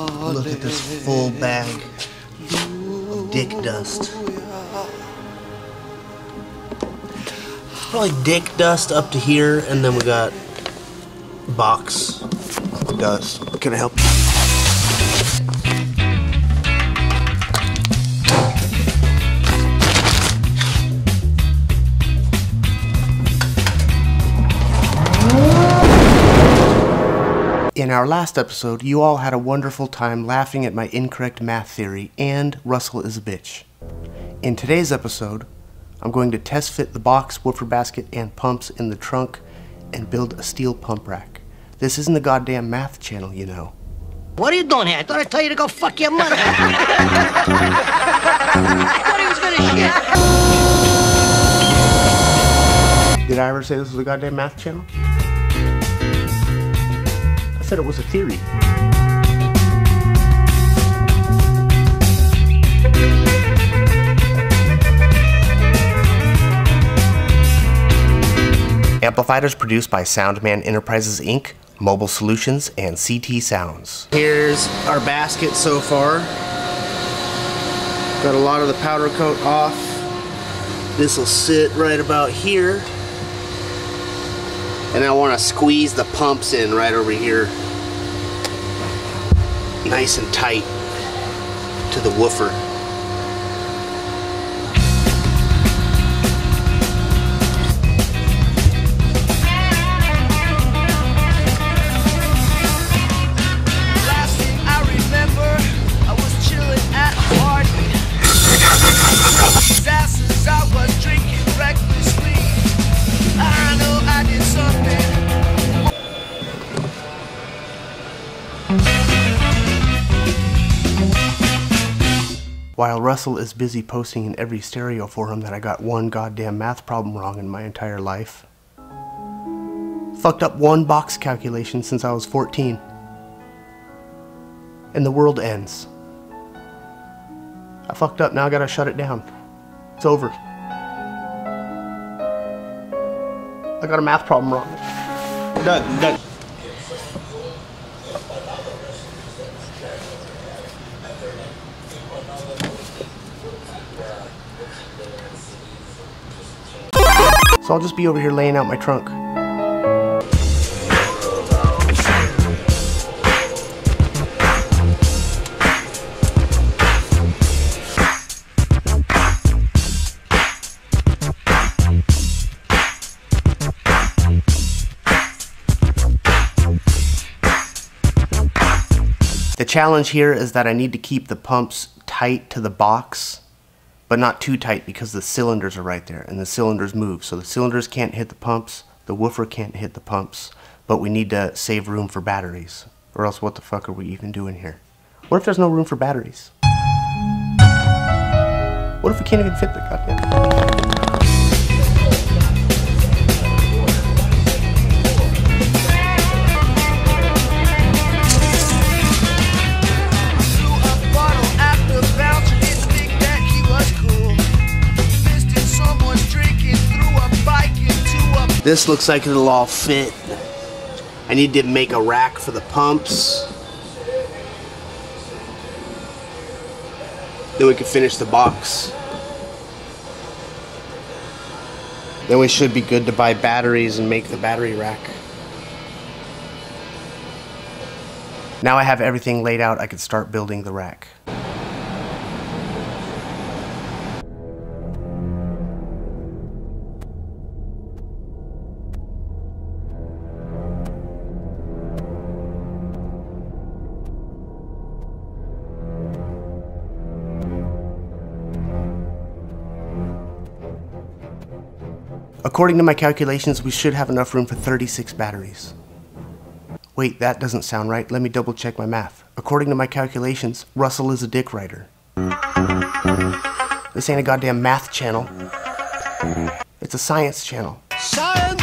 Look at this full bag of dick dust. Probably dick dust up to here, and then we got box dust. Can I help you? In our last episode, you all had a wonderful time laughing at my incorrect math theory and Russell is a bitch. In today's episode, I'm going to test fit the box, woofer basket, and pumps in the trunk and build a steel pump rack. This isn't the goddamn math channel, you know. What are you doing here? I thought I'd tell you to go fuck your mother. I thought he was gonna shit. Did I ever say this was a goddamn math channel? I said it was a theory. Amplified is produced by Soundman Enterprises Inc., Mobile Solutions, and CT Sounds. Here's our basket so far. Got a lot of the powder coat off. This will sit right about here. And I want to squeeze the pumps in right over here. Nice and tight to the woofer. Last thing I remember, I was chilling at a party. Disasters, I was drinking recklessly. I know I did something. While Russell is busy posting in every stereo forum that I got one goddamn math problem wrong in my entire life. Fucked up one box calculation since I was 14. And the world ends. I fucked up, now I gotta shut it down. It's over. I got a math problem wrong. Done. So I'll just be over here laying out my trunk. The challenge here is that I need to keep the pumps tight to the box, but not too tight because the cylinders are right there and the cylinders move. So the cylinders can't hit the pumps, the woofer can't hit the pumps, but we need to save room for batteries. Or else what the fuck are we even doing here? What if there's no room for batteries? What if we can't even fit the goddamn... This looks like it'll all fit. I need to make a rack for the pumps. Then we can finish the box. Then we should be good to buy batteries and make the battery rack. Now I have everything laid out, I can start building the rack. According to my calculations, we should have enough room for 36 batteries. Wait, that doesn't sound right. Let me double check my math. According to my calculations, Russell is a dick writer. This ain't a goddamn math channel. It's a science channel. Science!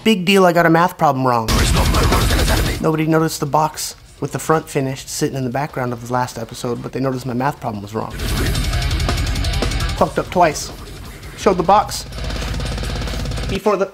big deal I got a math problem wrong? Nobody noticed the box with the front finished sitting in the background of the last episode, but they noticed my math problem was wrong. Fucked up twice. Showed the box before the...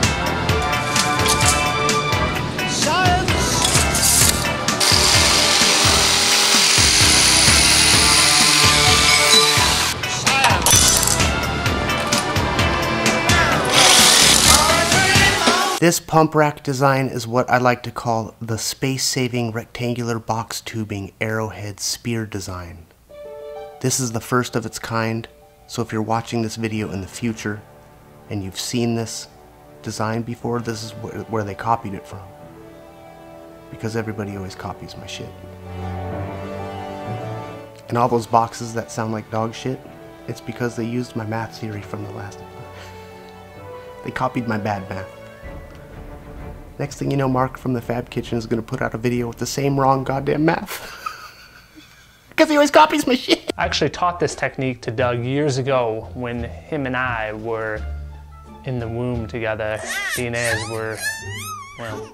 This pump rack design is what I like to call the space-saving rectangular box tubing arrowhead spear design. This is the first of its kind, so if you're watching this video in the future and you've seen this design before, this is where they copied it from. Because everybody always copies my shit. And all those boxes that sound like dog shit, it's because they used my math theory from the last episode. They copied my bad math. Next thing you know, Mark from the Fab Kitchen is going to put out a video with the same wrong goddamn math. Because he always copies my shit. I actually taught this technique to Doug years ago when him and I were in the womb together, being as we're, well...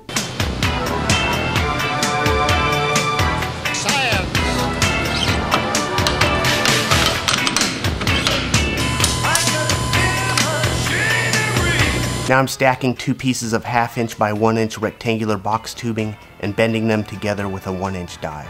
Now I'm stacking 2 pieces of 1/2 inch by 1 inch rectangular box tubing and bending them together with a 1 inch die.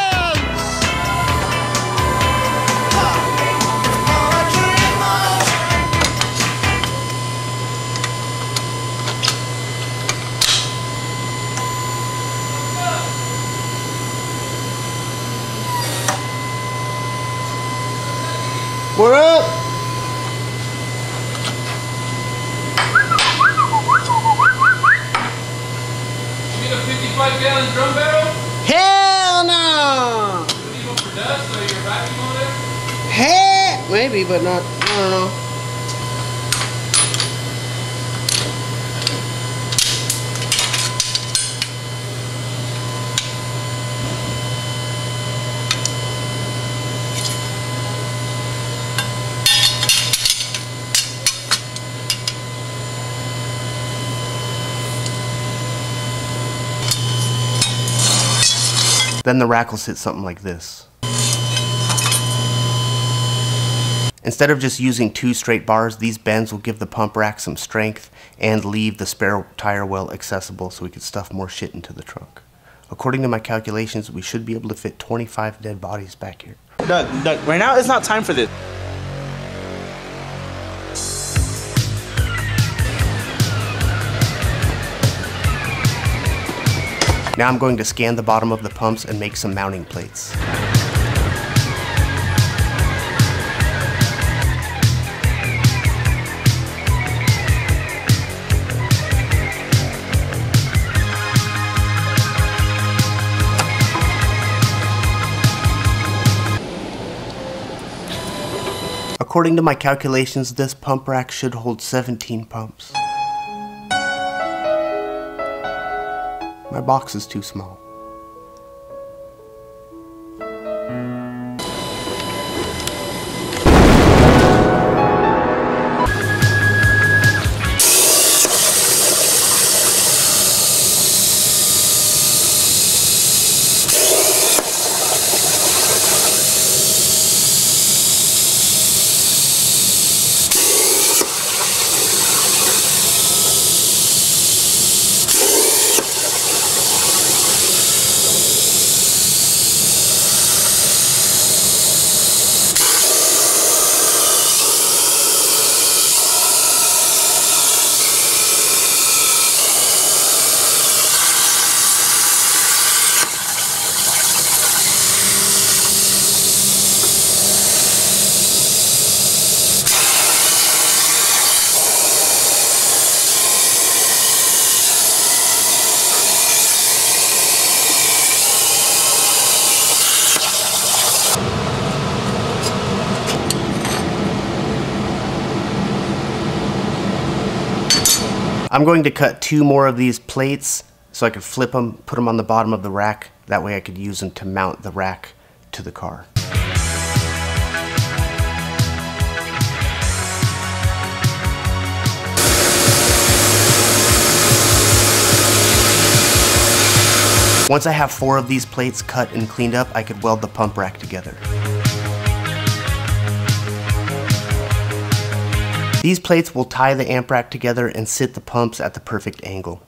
We're up! A 55-gallon drum barrel? Hell no! You need one for dust, so you're vacuum on it? Hell, maybe, but not, I don't know. Then the rack will sit something like this. Instead of just using 2 straight bars, these bends will give the pump rack some strength and leave the spare tire well accessible so we can stuff more shit into the trunk. According to my calculations, we should be able to fit 25 dead bodies back here. Doug, right now it's not time for this. Now I'm going to scan the bottom of the pumps and make some mounting plates. According to my calculations, this pump rack should hold 17 pumps. My box is too small. I'm going to cut 2 more of these plates so I could flip them, put them on the bottom of the rack. That way I could use them to mount the rack to the car. Once I have 4 of these plates cut and cleaned up, I could weld the pump rack together. These plates will tie the amp rack together and sit the pumps at the perfect angle.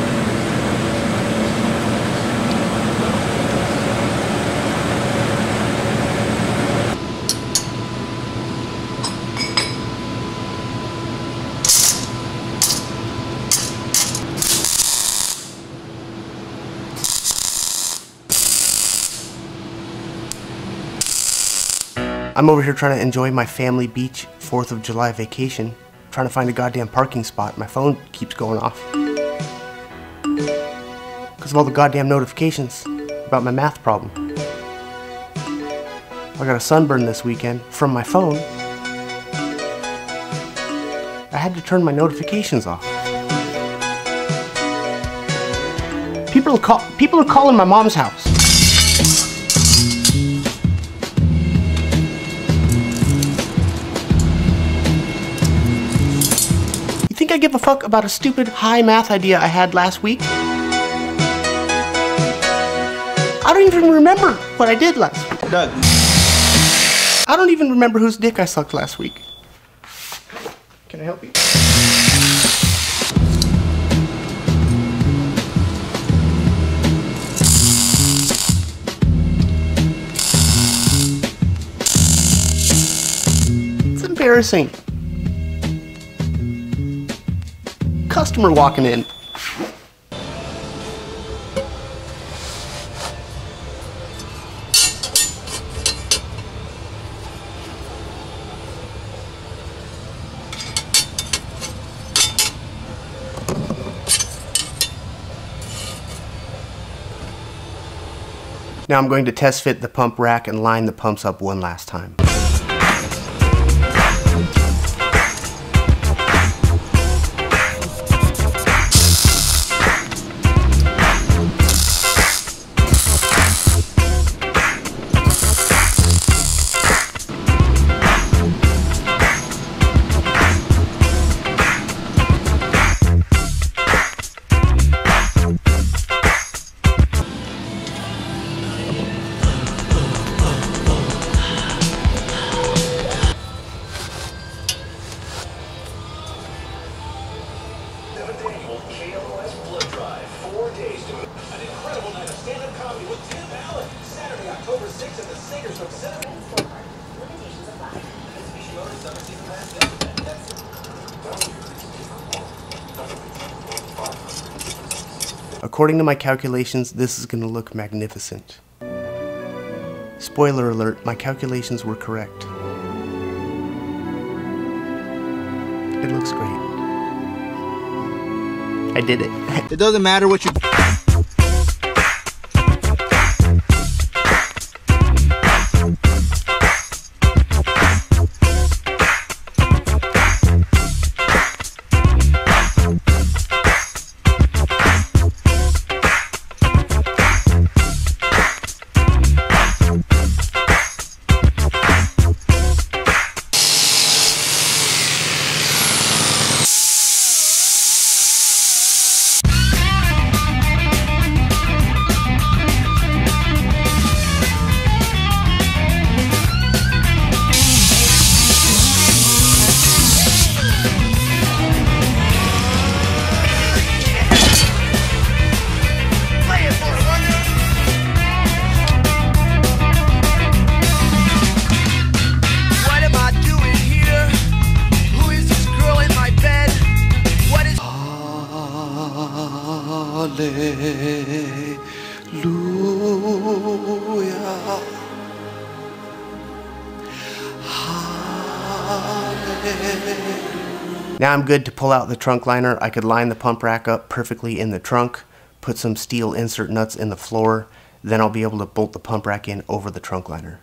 I'm over here trying to enjoy my family beach 4th of July vacation, trying to find a goddamn parking spot. My phone keeps going off because of all the goddamn notifications about my math problem. I got a sunburn this weekend from my phone. I had to turn my notifications off. People are calling my mom's house. Think I give a fuck about a stupid high math idea I had last week? I don't even remember what I did last week. Doug. I don't even remember whose dick I sucked last week. Can I help you? It's embarrassing. Customer walking in. Now I'm going to test fit the pump rack and line the pumps up one last time. According to my calculations, this is going to look magnificent. Spoiler alert, my calculations were correct. It looks great. I did it. It doesn't matter what you... Now I'm good to pull out the trunk liner. I could line the pump rack up perfectly in the trunk, put some steel insert nuts in the floor, then I'll be able to bolt the pump rack in over the trunk liner.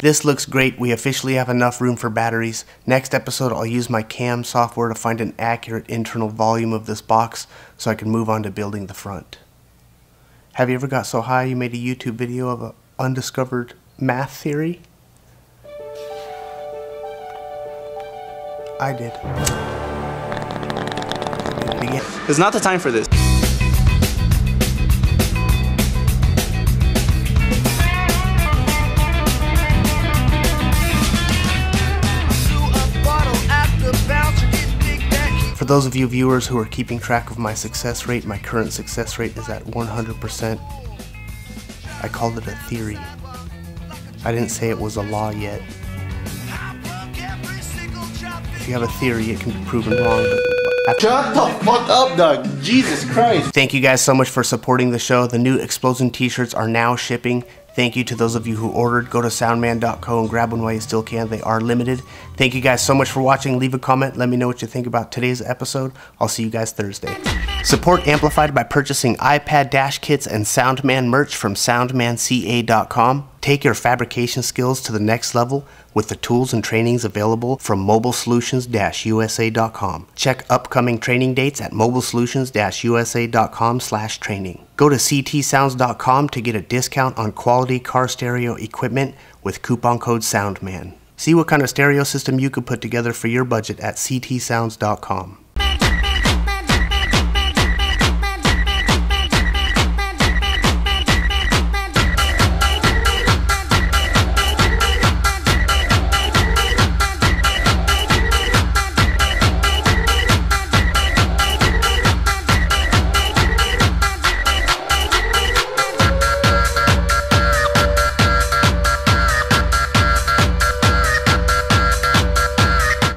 This looks great. We officially have enough room for batteries. Next episode, I'll use my CAM software to find an accurate internal volume of this box so I can move on to building the front. Have you ever got so high you made a YouTube video of an undiscovered math theory? I did. Did it again. It's not the time for this. For those of you viewers who are keeping track of my success rate, my current success rate is at 100%. I called it a theory. I didn't say it was a law yet. If you have a theory, it can be proven wrong, but Shut the fuck up, Doug. Jesus Christ. thank you guys so much for supporting the show. The new Explosion t-shirts are now shipping. Thank you to those of you who ordered. Go to soundman.co and grab one while you still can. They are limited. Thank you guys so much for watching. Leave a comment. Let me know what you think about today's episode. I'll see you guys Thursday. Support Amplified by purchasing iPad dash kits and Soundman merch from soundmanca.com. Take your fabrication skills to the next level with the tools and trainings available from mobilesolutions-usa.com. Check upcoming training dates at mobilesolutions-usa.com/training. Go to ctsounds.com to get a discount on quality car stereo equipment with coupon code SOUNDMAN. See what kind of stereo system you could put together for your budget at ctsounds.com.